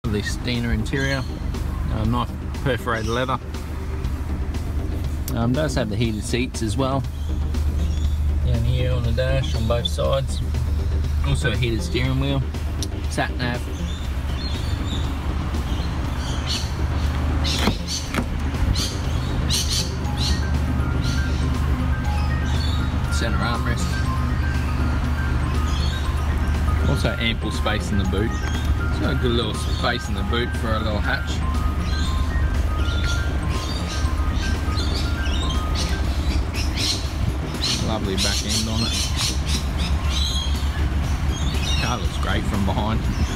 The Astina interior, nice perforated leather. Does have the heated seats as well. Down here on the dash on both sides. Also a heated steering wheel, sat nav. Center armrest. Also ample space in the boot. It's got a good little space in the boot for a little hatch. Lovely back end on it. Car looks great from behind.